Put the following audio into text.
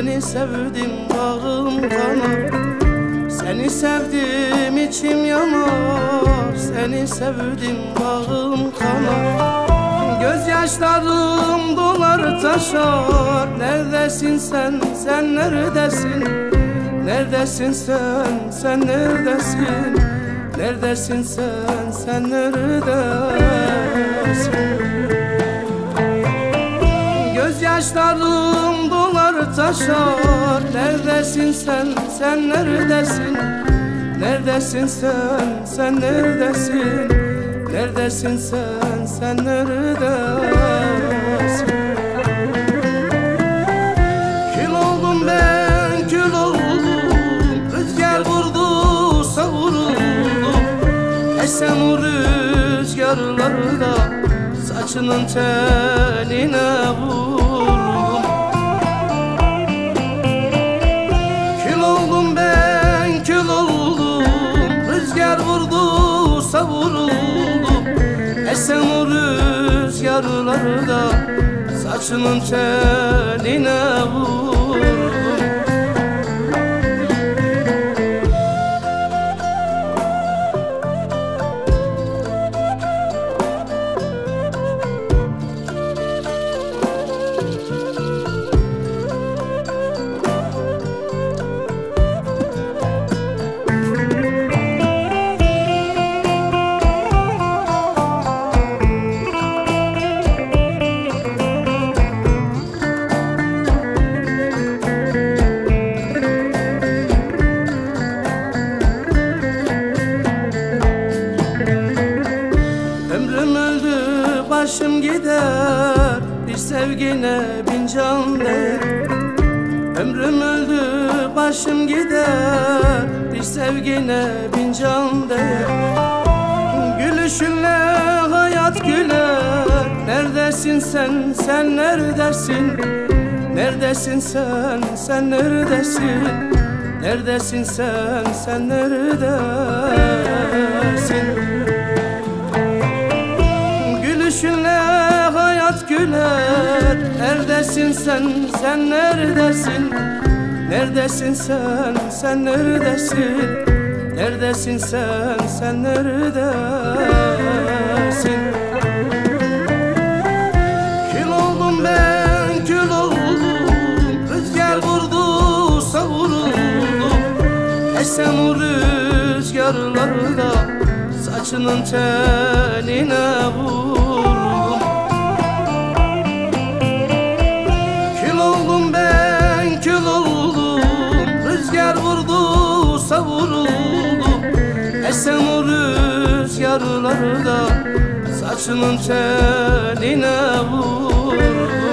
seni sevdim bağım kanar. Seni sevdim içim yanar, seni sevdim bağım kanar. Gözyaşlarım dolar taşar. Neredesin sen, sen neredesin? Neredesin sen, sen neredesin? Neredesin sen, sen neredesin? Gözyaşlarım dolar taşar. Neredesin sen, sen neredesin? Neredesin sen, sen neredesin? Neredesin sen, sen neredesin? Kül oldum ben, kül oldum. Rüzgar vurdu, savuruldum. Esen o rüzgarlarda saçının teline vurdum. Kül oldum ben, kül oldum. Rüzgar vurdu, savuruldum. Esen o rüzgarlarda saçının teline vurdum. Başım gider bir sevgine bin can değer. Ömrüm öldü başım gider bir sevgine bin can değer. Gülüşünle hayat güler. Neredesin sen, sen neredesin? Neredesin sen, sen neredesin? Neredesin sen, sen neredesin? Gülüşünle hayat güler. Neredesin sen, sen neredesin? Neredesin sen, sen neredesin? Neredesin sen, sen neredesin? Kül oldum ben, kül oldum. Rüzgar vurdu, savuruldum. Esen o rüzgarlarda saçının teline vurdum. Kül oldum ben, kül oldum. Rüzgar vurdu, savuruldum. Esen o rüzgarlarda saçının teline vurdum.